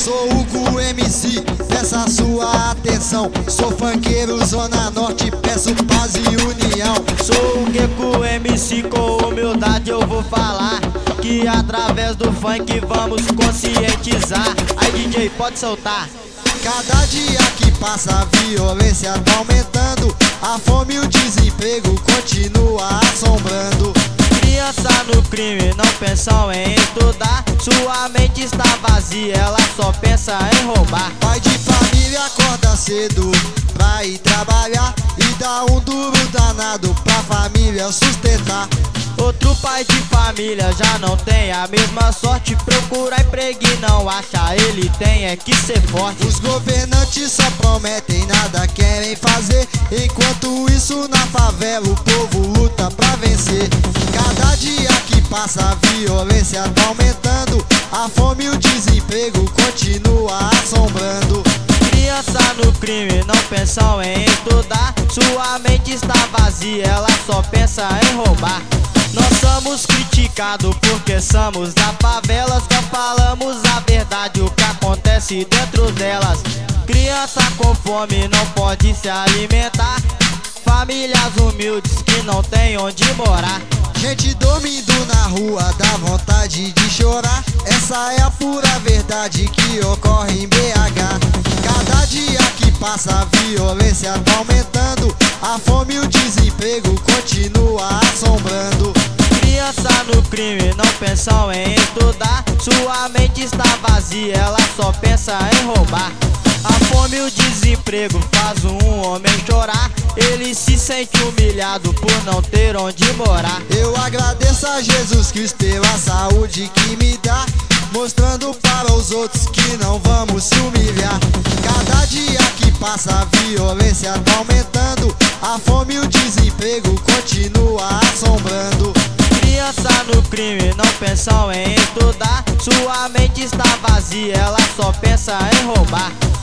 Sou o Hugo MC, peça sua atenção. Sou funkeiro Zona Norte, peço paz e união. Sou o Queco MC, com humildade eu vou falar que através do funk vamos conscientizar. Aí DJ, pode soltar. Cada dia que passa a violência tá aumentando, a fome e o desemprego continua assombrando. Criança no crime não pensam em estudar, sua mente está vazia, ela só pensa em roubar. Pai de família acorda cedo pra ir trabalhar e dá um duro danado pra família sustentar. Outro pai de família já não tem a mesma sorte, procura emprego e não acha, ele tem é que ser forte. Os governantes só prometem, nada querem fazer, enquanto isso na favela o povo luta pra vencer. Cada dia que passa a violência tá aumentando, a fome e o desemprego continua assombrando. Criança no crime não pensam em estudar, sua mente está vazia, ela só pensa em roubar. Nós somos criticados porque somos da favela, só falamos a verdade, o que acontece dentro delas. Criança com fome não pode se alimentar, famílias humildes que não tem onde morar. Gente dormindo na rua, dá vontade de chorar, essa é a pura verdade que ocorre em BH. Cada dia que passa a violência tá aumentando, a fome e o desemprego continua assombrando. Criança no crime não pensam em estudar, sua mente está vazia, ela só pensa em roubar. A fome e o desemprego faz um homem chorar, ele se sente humilhado por não ter onde morar. Eu agradeço a Jesus Cristo pela saúde que me dá, mostrando para os outros que não vamos se humilhar. Cada dia que passa a violência tá aumentando, a fome e o desemprego continua assombrando. Criança no crime não pensam em estudar, sua mente está vazia, ela só pensa em roubar.